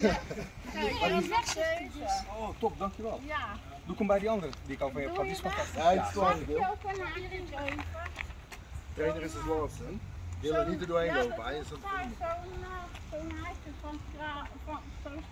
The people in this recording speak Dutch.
Oh, top, dankjewel. Ja. Doe ik hem bij die andere die ik al van je heb gehad. Die is fantastisch. Ja, het is Mag gewoon ik deel. je ook een haartje even? Trainer is het laatste. Die wil er niet er doorheen lopen. Hij is Zo'n haartje van zo'n